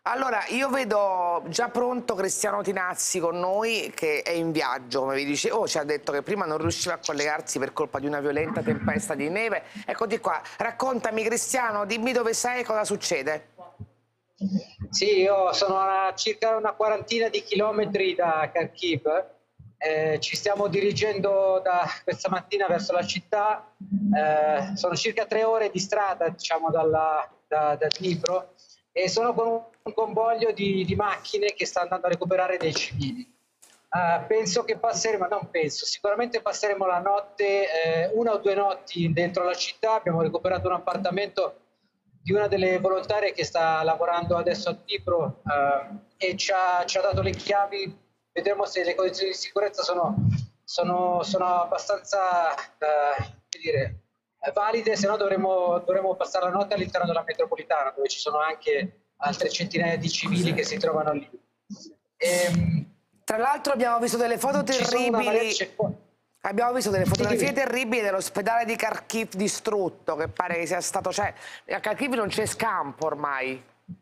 Allora, io vedo già pronto Cristiano Tinazzi con noi che è in viaggio, come vi dicevo, ci ha detto che prima non riusciva a collegarsi per colpa di una violenta tempesta di neve. Eccoti qua, raccontami Cristiano, dimmi dove sei e cosa succede. Sì, io sono a circa una quarantina di chilometri da Kharkiv. Ci stiamo dirigendo da questa mattina verso la città. Sono circa 3 ore di strada, diciamo, da Dnipro, e sono con un convoglio di macchine che sta andando a recuperare dei civili. Penso che passeremo, non penso, sicuramente passeremo la notte, 1 o 2 notti dentro la città. Abbiamo recuperato un appartamento di una delle volontarie che sta lavorando adesso a Dnipro, e ci ha dato le chiavi. Vedremo se le condizioni di sicurezza sono abbastanza valide, se no dovremo passare la notte all'interno della metropolitana, dove ci sono anche altre centinaia di civili che si trovano lì. Tra l'altro abbiamo visto delle foto Ci sono una marea di terribili. Abbiamo visto delle fotografie terribili dell'ospedale di Kharkiv distrutto, che pare che sia stato... Cioè, a Kharkiv non c'è scampo ormai.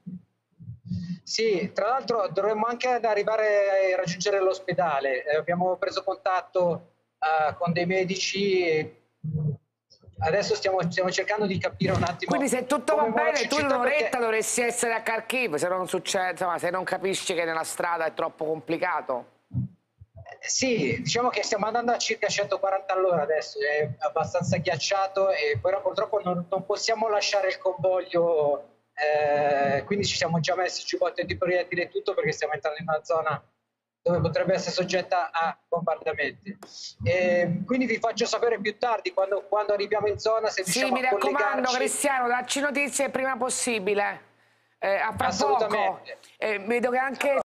Sì, tra l'altro dovremmo anche arrivare a raggiungere l'ospedale. Abbiamo preso contatto con dei medici e adesso stiamo cercando di capire un attimo Quindi se tutto va come bene, muoverci in tu in città, un'oretta perché dovresti essere a Kharkiv, se non succede, insomma, se non capisci che nella strada è troppo complicato. sì, diciamo che stiamo andando a circa 140 all'ora adesso, è abbastanza ghiacciato, e però purtroppo non possiamo lasciare il convoglio, quindi ci siamo già messi giubbotti di proiettili e tutto, perché stiamo entrando in una zona dove potrebbe essere soggetta a bombardamenti. Quindi vi faccio sapere più tardi, quando arriviamo in zona, se Sì, riusciamo mi a raccomando, collegarci. Cristiano, dacci notizie il prima possibile. A fra poco. Assolutamente. Vedo che anche